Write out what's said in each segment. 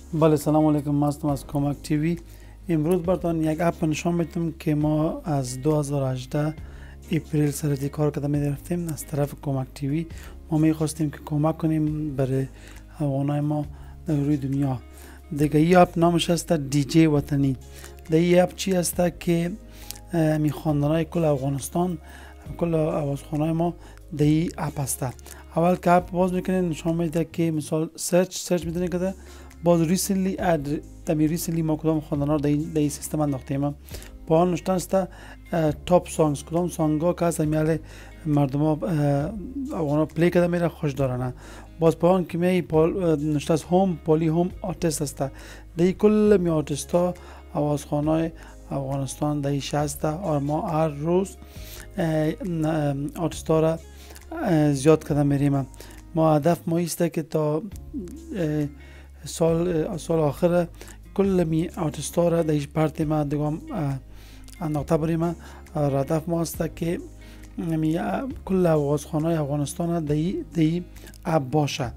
بله سلام علیکم، ما هستم از کمک تیوی. امروز براتون یک اپ نشان میدم که ما از 2018 اپریل سر کار کردن می‌رفتیم. از طرف کمک تیوی ما می‌خواستیم که کمک کنیم برای افغانای ما در روی دنیا. دیگه این اپ نامش است دی جی وطنی. در این اپ چی است که می خواندنای کل افغانستان، کل آوازخوانای ما در این اپ است. اول که اپ باز میکنین نشان میده که مثال سرچ میتونید که باز ریسنتلی ما کدام خواندنا در این سیستم انداختیم. با آن نشته است تاپ سانگز، کدام سانگ ها که از میال مردم ها افغانا پلی کرده میره خوش دارن. باز با آن که می نشته است هوم پولی هوم آرتست است. در کل می آرتست ها آوازخوانای افغانستان در ایش است و ما هر روز آرتست ها را زیاد کرده میریم. ما هدف ما است که تا سال آخر کل می آرتست ها را در ایش پارتی ما دیگه انداخته بریم. هدف ما است که کل آوازخوانای افغانستان در این اپ باشه،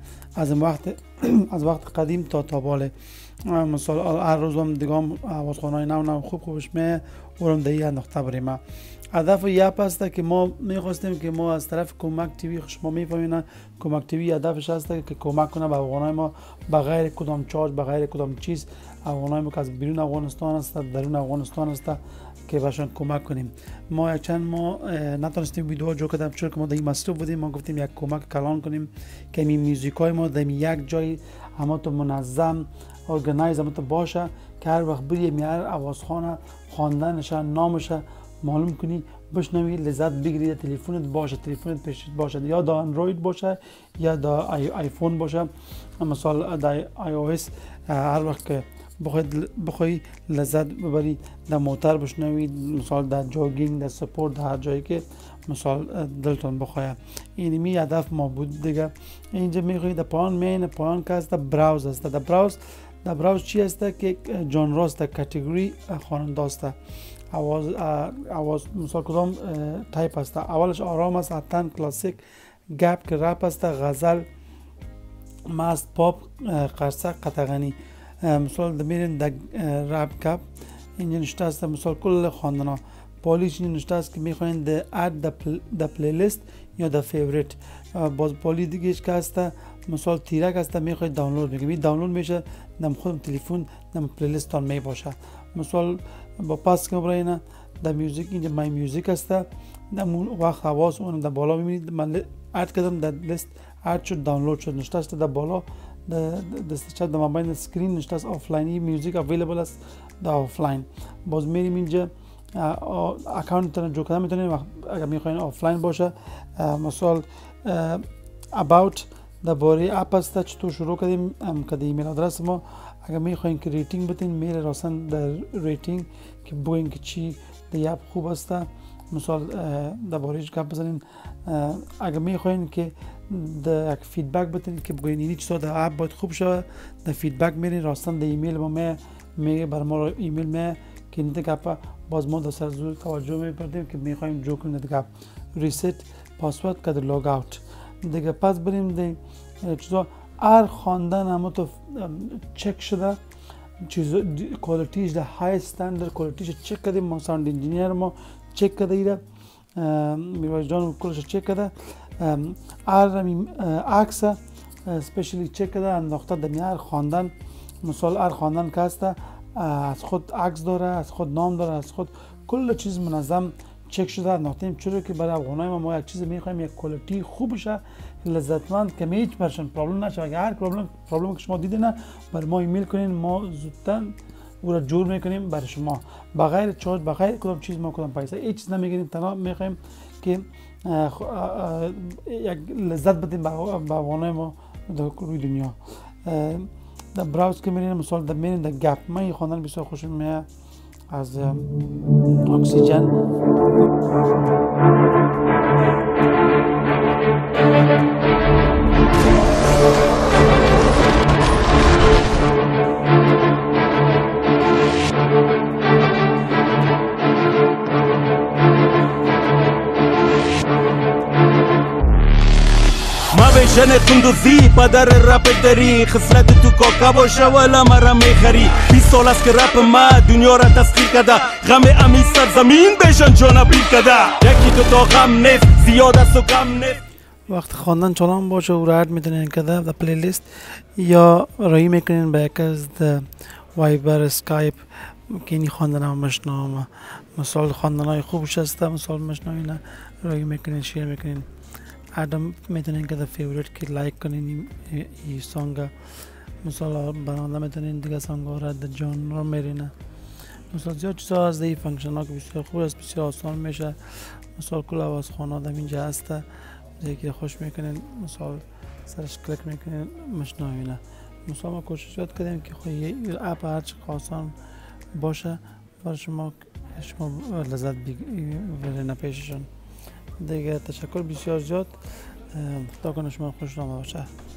از وقت قدیم تا باله. مثلا هر روز هم دیگه آوازخوانای نو خوبش می اورم در این انداخته بریم. هدف این اپ است که ما میخواستیم که ما از طرف کمک تیوی، شما میفهمین کمک تیوی هدفش است که کمک کنه به افغانای ما بغیر کدام چارج، بغیر کدام چیز. افغانای ما که از بیرون افغانستان است، درون افغانستان است، که بهشون کمک کنیم. ما ما نتونستیم ویدیو جو کردیم چون که ما در این مصروف بودیم. ما گفتیم یک کمک کلان کنیم که این موزیکای ما در یک جای همه تو منظم ارگنایز همه تو باشه که هر وقت بریم هر آوازخوان خواندنش نامش معلوم کنی، بشنوی، لذت بگیری. تلفنت باشه، تلفنت پیشت باشه، یا دا اندروید باشه یا دا آیفون باشه. مثلا دا آی او اس هر وقت که بخوای لذت ببری در موتر بشنوی، مثلا در جاگینگ، در سپورت، در هر جایی که مثلا دلتون بخواه. این می هدف ما بود دیگه. اینجا میخوایی در پایان که است براوز است. در براوز چی است که جانر است، کاتگوری خواننده است. آواز مثلا کدام تایپ است. اولش آرام است، اتن، کلاسیک، گپ که رپ است، غزل، مست، پاپ، قرصه، قطغنی. مثلا میرین در رپ گپ اینجا نشته است مثلا کل خواندنا. پالیش نشته است که میخواین در اد در پلیلیست یا در فیوریت. باز پالی دیگه که است مثلا تیرک است، میخواید دانلود میکنید، دانلود میشه در خودم تلفن در پلیلیست تان می باشه. مثلا با پاس که برای در میوزیک اینجا مای میوزیک است، در وقت آواز اون در بالا میبینید من اد کردم در لیست، اد شد، دانلود شد، نشته است در بالا دستچه در مابین اسکرین نشته است آفلاینی میوزیک اویلیبل است در آفلاین. باز میریم اینجا اکانت جو کردن میتونید اگر میخواین آفلاین باشه. مثلا about درباره اپ است چطور شروع کردیم که ایمیل آدرس ما اگر میخواین که ریتینگ بتین میره راستن در ریتینگ که بگوین که چی در اپ خوب است. مثلا دربارهش گپ بزنین. اگر میخواین که در یک فیدبک بتین که بگوین اینی چیزا در اپ باید خوب شود، در فیدبک میرین راستن در ایمیل ما میگه بر ما ایمیل می که این گپ باز ما در سر زور توجه میپردیم که میخوایم جو کنیم در گپ ریست پاسورد که در لاگ اوت دیگه. پس بریم در چیزا هر خواندن همه تو چک شده، چیز کوالیتیش در های استاندارد کوالیتیش چک کردیم. ما ساوند انجینیر ما چک کرده ایره، میرواز جان کلش چک کرده. هر عکس اسپیشلی چک کرده انداخته در هر خواندن. مثلا هر خواندن که هست از خود عکس داره، از خود نام داره، از خود کل چیز منظم چک شده انداختیم. چرا که برای افغانای ما یک چیز میخوایم یک کوالیتی خوب بشه، لذتمند، که هیچ پرشن پرابلم نشه. اگر هر پرابلم که شما دیدین برای ما ایمیل کنین، ما زودتر او را جور میکنیم برای شما بغیر چارج، بغیر کدام چیز، ما کدام پیسه هیچ چیز نمیگیریم. تنها میخوایم که یک لذت بدیم به افغانای ما در روی دنیا. در براوز که میرین مثلا در میرین در گپ، من این خواندن بسیار خوشم میاد از اکسیژن. ژن قندوزی پدر رپ دری خصلت تو کاکا باشه ولا مرا میخری 20 سال است که رپ ما دنیا را تسخیر کرده غم امی سرزمین بشن جانا بیر کرده یکی دو تا غم نیست زیاد است و کم نیست وقت خواندن چالان باشه و رد میتونین که در پلیلیست یا رای میکنین به یک از وایبر اسکایپ که اینی خواندن هم مشنام مثال خواندن های خوبش هسته مثال مشنامینه رای میکنین شیر میکنین ادم میتونین که در فیوریت که لایک کنین این سانگ مثال برانده میتونین دیگه سانگ ها را در جان را میرینه مثال زیاد چیزا از این فنکشن ها که بسیار خوب است بسیار آسان میشه مثال کل آواز خانه در اینجا هسته دیگه خوش میکنین مثال سرش کلیک میکنین مشنوینه مثال ما کوشش کردیم که خواهی اپ هرچی آسان باشه برای شما لذت بگیرین پیششون دیگه تشکر بسیار زیاد خدا کنه شما خوش نامه باشه